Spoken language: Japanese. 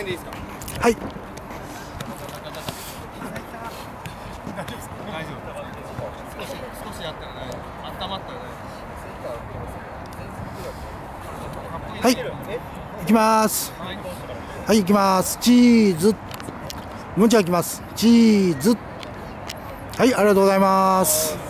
辺でいいですか。 はい。 大丈夫。少しやったら大丈夫。温まったら大丈夫。 はい。行きます。はい、行きます。チーズ。もんちゃん行きます。チーズ。はい、ありがとうございます。